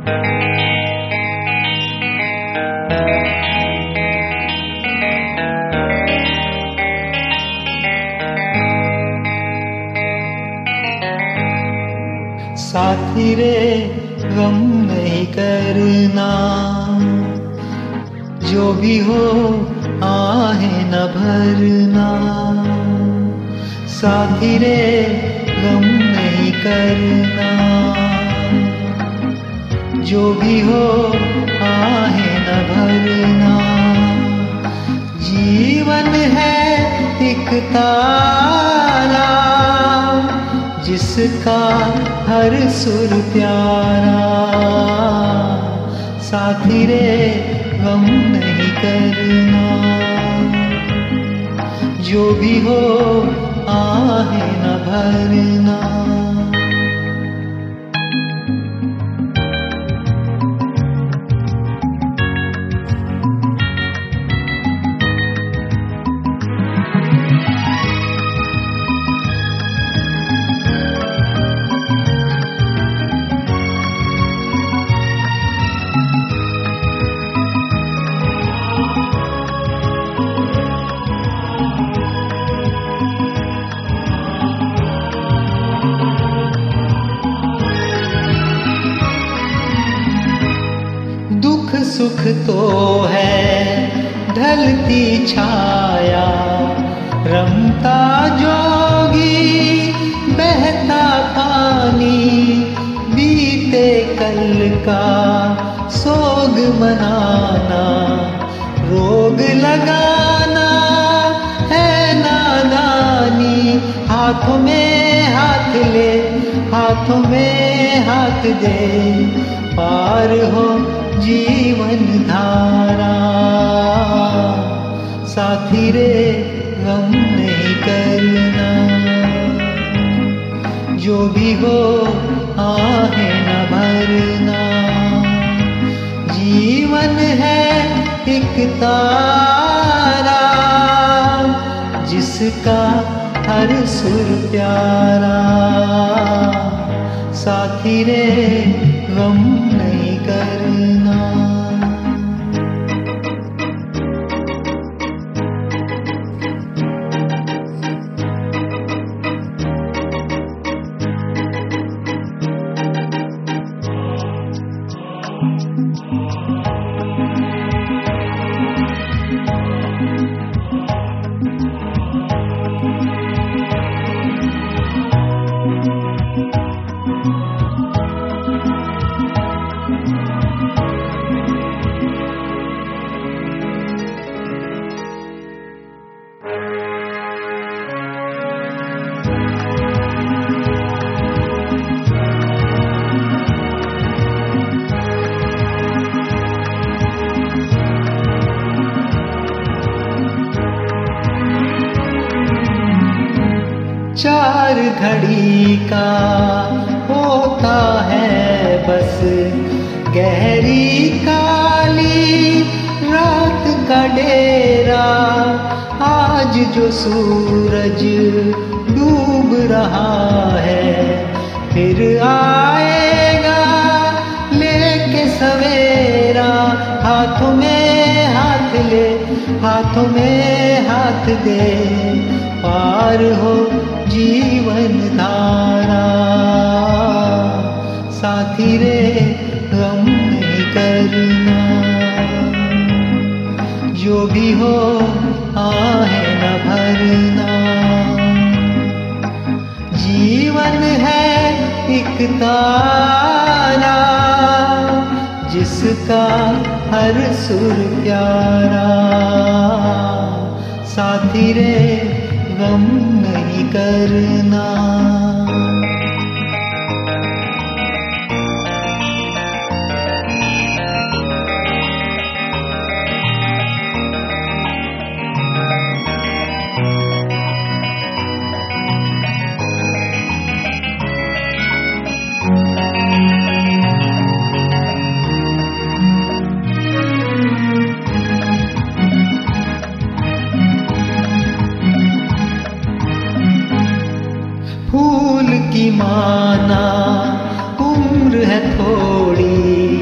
साथी रे गम नहीं करना, जो भी हो आहें न भरना। साथी रे गम नहीं करना, जो भी हो आहें न भरना। जीवन है एक तारा, जिसका हर सुर प्यारा। साथी रे गम नहीं करना, जो भी हो आहें न भरना। सुख तो है ढलती छाया, रमता जोगी बहता पानी। बीते कल का सोग मनाना, रोग लगाना है नादानी। हाथों में हाथ ले, हाथों में हाथ दे, पार हो जीवन धारा। साथी रे गम नहीं करना, जो भी हो आहें न भरना। जीवन है एक तारा, जिसका हर सुर प्यारा। साथी रे गम नहीं करना। चार घड़ी का होता है बस, गहरी काली रात का डेरा। आज जो सूरज डूब रहा है, फिर आएगा लेके सवेरा। हाथों में हाथ ले, हाथों में हाथ दे, पार हो जीवन धारा। साथी रे गम नहीं करना, जो भी हो आहें न भरना। जीवन है एक तारा, जिसका हर सुर प्यारा। साथी रे गम नहीं करना। फूल की माना उम्र है थोड़ी,